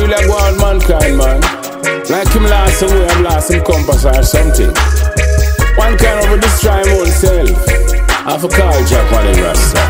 really go on mankind, man. Like him lost some way, I'm lost some compass or something. One kind of destroy him own self. I have to call Jack on the rasta.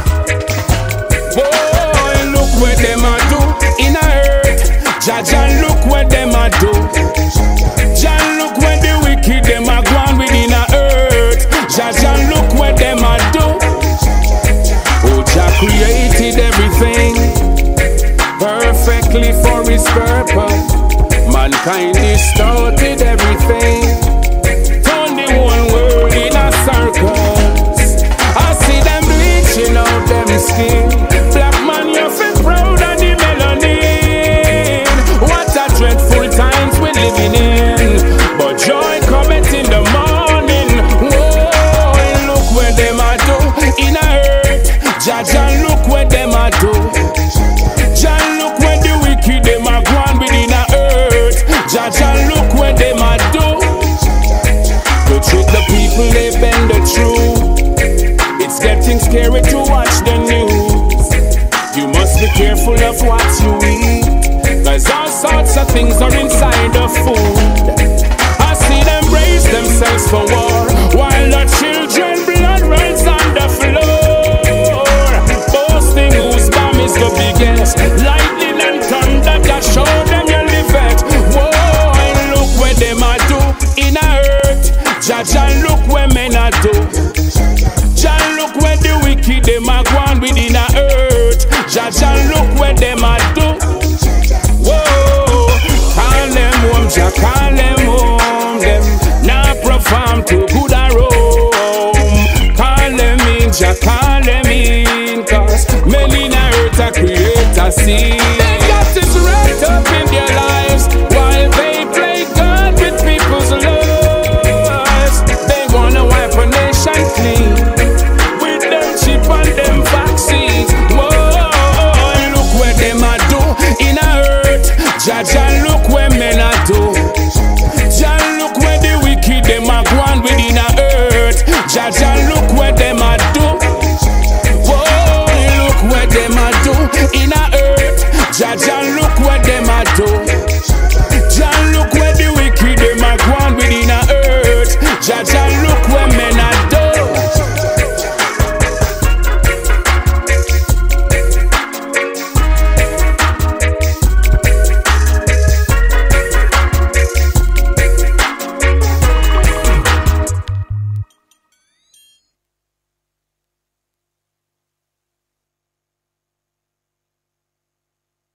Boy, look what them a do in a earth. Jah, look what them a do. Jah, look what the wicked them a go on within a earth. Jah, look what them a do. Oh, Jah created everything perfectly for his purpose. Mankind distorted everything, turned the whole world in a circus. I see them bleaching out them skin. Black man, you feel proud of the melanin. What a dreadful times we're living in, but joy cometh in the morning. Whoa, look where them a do in a earth. Jah, look where them a do. Jah, look where the wicked them a go on within a earth. Jah, look where them a do. To trick the people, they bend the truth. It's getting scary to watch the news. You must be careful of what you eat, cause all sorts of things are inside the food. I see them brace themselves for war, while the children blood runs on the floor. Boasting whose bomb is the biggest. Lightning and thunder that show them you live it. Whoa, look where them a do in a earth. Jah, look where men a do. Jah, look where the wicked them a go on within a earth. Jah, look where them a do. Whoa, call them home, Jah, call them home. Them not perform too good a roam. Call them in, Jah, call them in, cause men in a earth a create a scene. They got this right up